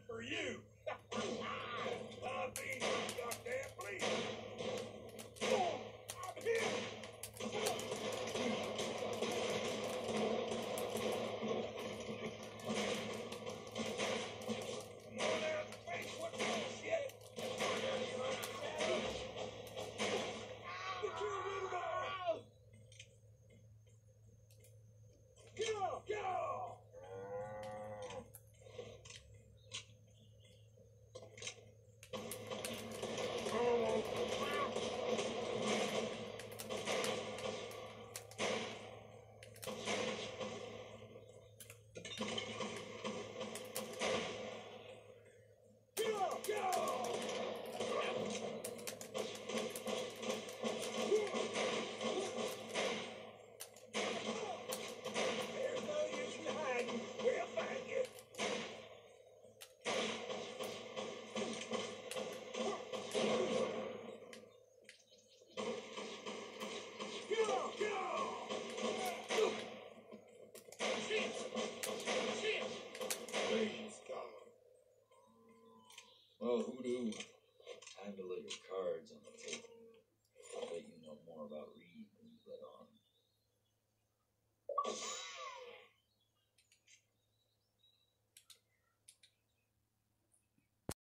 for you. I'll be goddamn pleased. I'm here. Come on out the face. What bullshit? Get your rudabaugh. Go, go. Praise God. Well, hoodoo.